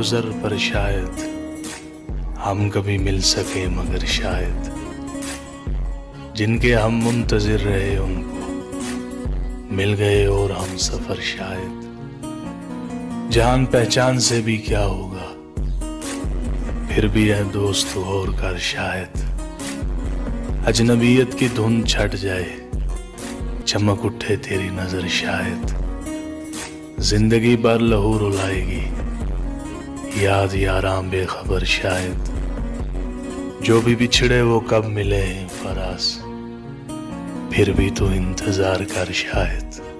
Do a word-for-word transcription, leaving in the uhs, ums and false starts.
गुजर पर शायद हम कभी मिल सके, मगर शायद जिनके हम मुंतजिर रहे उनको मिल गए और हम सफर शायद। जान पहचान से भी क्या होगा, फिर भी है दोस्त और कर शायद। अजनबियत की धुन छट जाए, चमक उठे तेरी नजर शायद। जिंदगी भर लहू रुलाएगी, याद यारां बेखबर शायद। जो भी बिछड़े वो कब मिले हैं फराज, फिर भी तो इंतजार कर शायद।